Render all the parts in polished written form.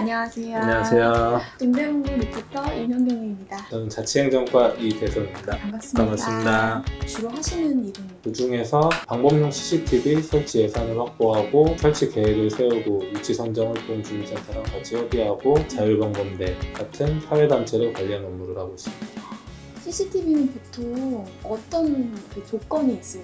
안녕하세요. 안녕하세요. 동대문구 리포터 임현경입니다. 저는 자치행정과 이대성입니다. 반갑습니다. 반갑습니다. 주로 하시는 일은? 그 중에서 방법용 CCTV 설치 예산을 확보하고 설치 계획을 세우고 위치 선정을 동주민센터랑 같이 협의하고 자율방범대 같은 사회단체를 관리하는 업무를 하고 있습니다. CCTV는 보통 어떤 조건이 있어요?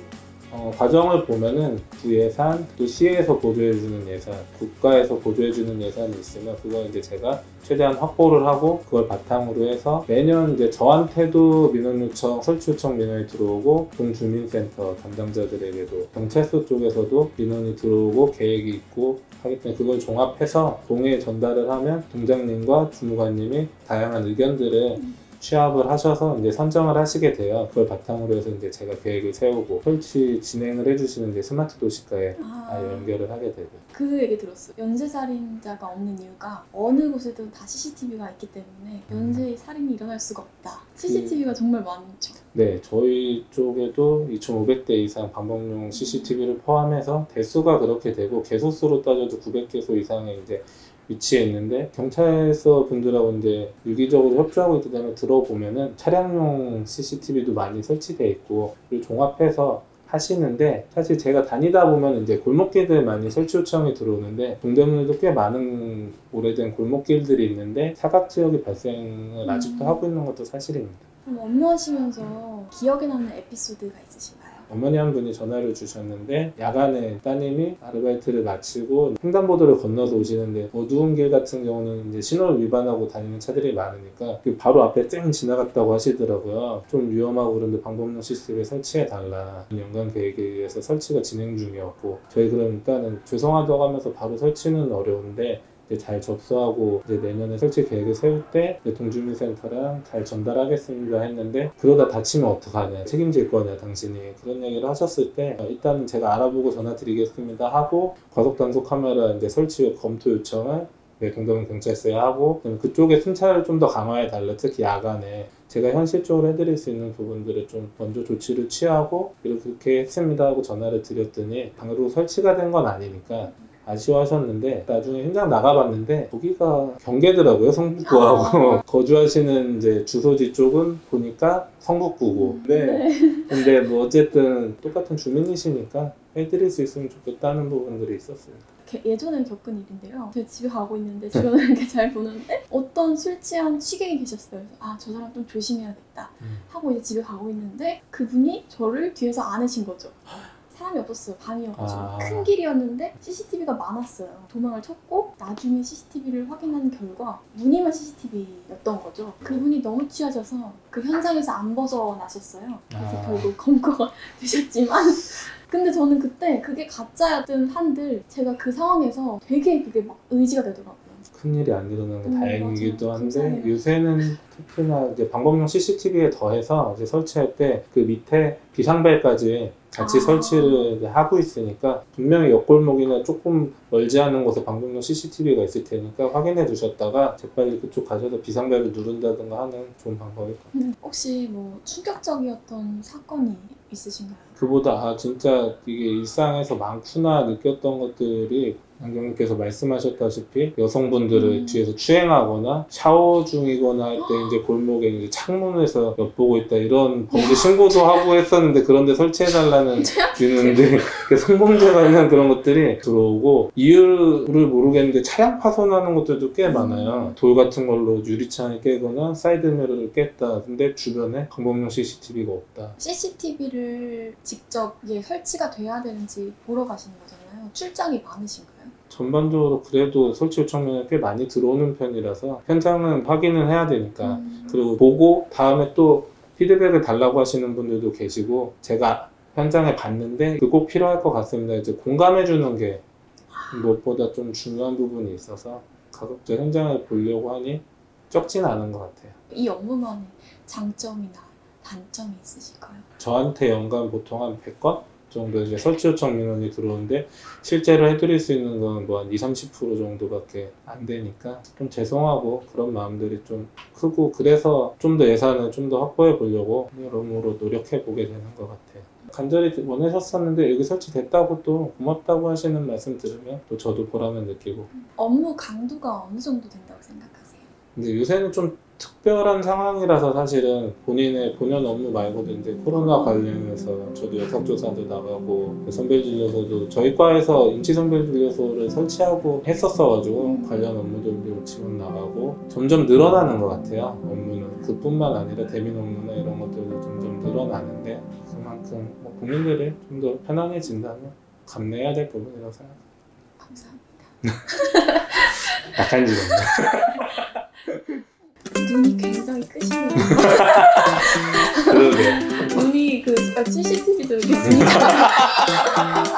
과정을 보면은 구예산, 또 시에서 보조해주는 예산, 국가에서 보조해주는 예산이 있으면 그걸 이제 제가 최대한 확보를 하고 그걸 바탕으로 해서 매년 이제 저한테도 민원 요청, 설치 요청 민원이 들어오고 동주민센터 담당자들에게도 경찰서 쪽에서도 민원이 들어오고 계획이 있고 하기 때문에 그걸 종합해서 동에 전달을 하면 동장님과 주무관님이 다양한 의견들을 취합을 하셔서 이제 선정을 하시게 돼요. 그걸 바탕으로 해서 이제 제가 계획을 세우고 설치 진행을 해주시는 이제 스마트 도시과에 연결을 하게 되고. 그 얘기 들었어요. 연쇄살인자가 없는 이유가 어느 곳에도 다 CCTV가 있기 때문에 연쇄살인이 일어날 수가 없다. CCTV가 정말 많죠. 네, 저희 쪽에도 2,500대 이상 방법용 CCTV를 포함해서 대수가 그렇게 되고 개소수로 따져도 900개소 이상의 이제 위치해 있는데 경찰서 분들하고 이제 유기적으로 협조하고 있기 때문에 들어보면은 차량용 CCTV도 많이 설치되어 있고 그리고 종합해서 하시는데 사실 제가 다니다 보면 이제 골목길들 많이 설치 요청이 들어오는데 동대문에도 꽤 많은 오래된 골목길들이 있는데 사각 지역이 발생을 아직도 하고 있는 것도 사실입니다. 그럼 업무하시면서 기억에 남는 에피소드가 있으신가요? 어머니 한 분이 전화를 주셨는데 야간에 따님이 아르바이트를 마치고 횡단보도를 건너서 오시는데 어두운 길 같은 경우는 이제 신호를 위반하고 다니는 차들이 많으니까 바로 앞에 쨍 지나갔다고 하시더라고요. 좀 위험하고 그런데 방법용 CCTV 설치해달라. 연간 계획에 의해서 설치가 진행 중이었고 저희 그러니까는 죄송하다고 하면서 바로 설치는 어려운데 이제 잘 접수하고 이제 내년에 설치 계획을 세울 때 동주민센터랑 잘 전달하겠습니다 했는데 그러다 다치면 어떡하냐, 책임질 거냐 당신이, 그런 얘기를 하셨을 때 일단은 제가 알아보고 전화 드리겠습니다 하고 과속 단속 카메라 이제 설치 검토 요청을 동대문 경찰서에 하고 그쪽에 순찰을 좀 더 강화해 달라. 특히 야간에 제가 현실적으로 해드릴 수 있는 부분들을 좀 먼저 조치를 취하고 이렇게 했습니다 하고 전화를 드렸더니 바로 설치가 된 건 아니니까 아쉬워하셨는데 나중에 현장 나가봤는데 거기가 경계더라고요. 성북구하고 거주하시는 이제 주소지 쪽은 보니까 성북구고 근데 뭐 어쨌든 똑같은 주민이시니까 해드릴 수 있으면 좋겠다는 부분들이 있었습니다. 예전에 겪은 일인데요. 제가 집에 가고 있는데 주변을 이렇게 잘 보는데 어떤 술 취한 취객이 계셨어요. 그래서 저 사람 좀 조심해야겠다 하고 이제 집에 가고 있는데 그분이 저를 뒤에서 안으신 거죠. 사람이 없었어요. 밤이어가지고 큰 길이었는데 CCTV가 많았어요. 도망을 쳤고 나중에 CCTV를 확인한 결과 무늬만 CCTV였던 거죠. 그분이 너무 취하셔서 그 현장에서 안 벗어나셨어요. 그래서 결국 검거가 되셨지만 근데 저는 그때 그게 가짜였든 한들 제가 그 상황에서 되게 그게 막 의지가 되더라고요. 큰일이 안 일어나는 게 다행이기도 맞아요. 한데 감사해요. 요새는 특히나 이제 방법용 CCTV에 더해서 이제 설치할 때 그 밑에 비상벨까지 같이 설치를 이제 하고 있으니까 분명히 옆골목이나 조금 멀지 않은 곳에 방법용 CCTV가 있을 테니까 확인해 두셨다가 재빨리 그쪽 가셔서 비상벨을 누른다든가 하는 좋은 방법일 것 같아요. 혹시 뭐 충격적이었던 사건이 있으신가요? 그보다 진짜 이게 일상에서 많구나 느꼈던 것들이 안경님께서 말씀하셨다시피 여성분들을 뒤에서 추행하거나 샤워 중이거나 할 때 이제 골목에 이제 창문에서 엿보고 있다 이런 범죄 신고도 하고 했었는데 그런데 설치해달라는 주는데 성범죄 관련 그런 것들이 들어오고 이유를 모르겠는데 차량 파손하는 것들도 꽤 많아요. 돌 같은 걸로 유리창을 깨거나 사이드미러를 깼다. 근데 주변에 방법용 CCTV가 없다. CCTV를 직접 이게 설치가 돼야 되는지 보러 가시는 거잖아요. 출장이 많으신가요? 전반적으로 그래도 설치 요청면이 꽤 많이 들어오는 편이라서 현장은 확인을 해야 되니까 그리고 보고 다음에 또 피드백을 달라고 하시는 분들도 계시고 제가 현장에 갔는데 그 꼭 필요할 것 같습니다. 이제 공감해 주는 게 무엇보다 좀 중요한 부분이 있어서 가급적 현장을 보려고 하니 적진 않은 것 같아요. 이 업무만의 장점이나 단점이 있으실까요? 저한테 연간 보통 한 100건? 정도 이제 설치 요청 민원이 들어오는데 실제로 해드릴 수 있는 건 뭐 한 20-30% 정도밖에 안 되니까 좀 죄송하고 그런 마음들이 좀 크고 그래서 좀 더 예산을 좀 더 확보해 보려고 여러모로 노력해 보게 되는 것 같아요. 간절히 원하셨었는데 여기 설치됐다고 또 고맙다고 하시는 말씀 들으면 또 저도 보람을 느끼고. 업무 강도가 어느 정도 된다고 생각하세요? 근데 요새는 좀 특별한 상황이라서 사실은 본인의 본연 업무 말고도 이제 코로나 관련해서 저도 역학조사도 나가고 선별진료소도 저희 과에서 임시선별진료소를 설치하고 했었어가지고 관련 업무들도 지원 나가고 점점 늘어나는 것 같아요. 업무는 그뿐만 아니라 대민 업무나 이런 것들도 점점 늘어나는데 그만큼 뭐 국민들이 좀 더 편안해진다면 감내해야 될 부분이라고 생각합니다. 감사합니다. 약한 직원이요. 눈이 굉장히 크시네요. 그러게요. 눈이 그 CCTV도 이렇게 보니까